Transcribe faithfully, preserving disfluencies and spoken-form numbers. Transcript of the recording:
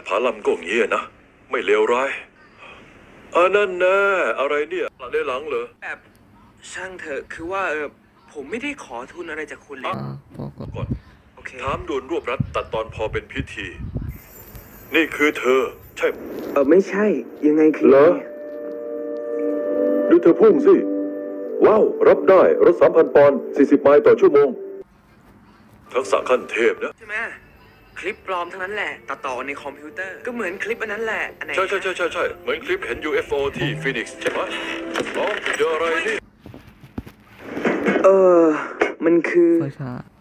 ผาลำก็เงี้ยนะไม่เลวร้ายอันนั้นนะอะไรเนี่ยหลังได้หลังเหรอแบบช่างเถอะคือว่าเออผมไม่ได้ขอทุนอะไรจากคุณเลยอ่าพอก่อนก่อนโอเคถามด่วนรวบรัดตัดตอนพอเป็นพิธี นี่คือเธอ ใช่เออไม่ใช่ยังไงคือเหรอ ดูเธอพุ่งสิ ว้าว รับได้รถสามพันปอนด์สี่สิบไมล์ต่อชั่วโมง ทักษะขั้นเทพนะใช่ไหมคลิปปลอมทั้งนั้นแหละตัดต่อในคอมพิวเตอร์ก็เหมือนคลิปอันนั้นแหละอันไหนใช่ใช่ใช่ใช่ใช่เหมือนคลิปเห็น ยู เอฟ โอ ที่ฟีนิกซ์ใช่ไหมน้องเจออะไรนี่เออมันคือไฟช้า